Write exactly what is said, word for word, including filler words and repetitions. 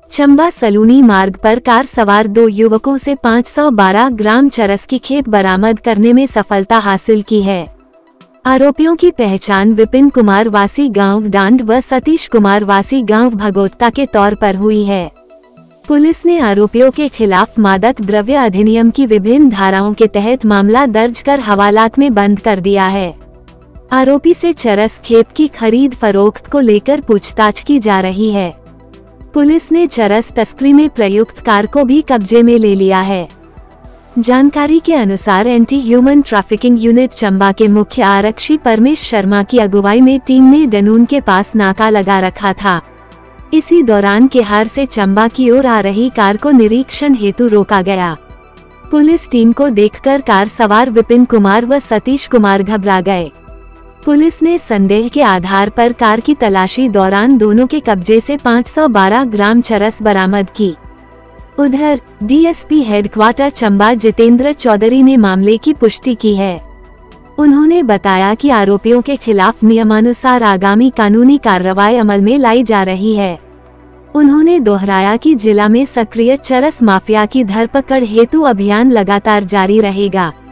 चंबा सलूनी मार्ग पर कार सवार दो युवकों से पाँच सौ बारह ग्राम चरस की खेप बरामद करने में सफलता हासिल की है। आरोपियों की पहचान विपिन कुमार वासी गांव डांड व सतीश कुमार वासी गांव भगोत्ता के तौर पर हुई है। पुलिस ने आरोपियों के खिलाफ मादक द्रव्य अधिनियम की विभिन्न धाराओं के तहत मामला दर्ज कर हवालात में बंद कर दिया है। आरोपी से चरस खेप की खरीद फरोख्त को लेकर पूछताछ की जा रही है। पुलिस ने चरस तस्करी में प्रयुक्त कार को भी कब्जे में ले लिया है। जानकारी के अनुसार anti human trafficking unit Chamba के मुख्य आरक्षी परमेश शर्मा की अगुवाई में टीम ने डनून के पास नाका लगा रखा था। इसी दौरान केहार से चंबा की ओर आ रही कार को निरीक्षण हेतु रोका गया। पुलिस टीम को देखकर कार सवार विपिन कुमार व सतीश कुमार घबरा गए। पुलिस ने संदेह के आधार पर कार की तलाशी दौरान दोनों के कब्जे से पाँच सौ बारह ग्राम चरस बरामद की। उधर डीएसपी हेडक्वार्टर चंबा जितेंद्र चौधरी ने मामले की पुष्टि की है। उन्होंने बताया कि आरोपियों के खिलाफ नियमानुसार आगामी कानूनी कार्रवाई अमल में लाई जा रही है। उन्होंने दोहराया कि जिला में सक्रिय चरस माफिया की धरपकड़ हेतु अभियान लगातार जारी रहेगा।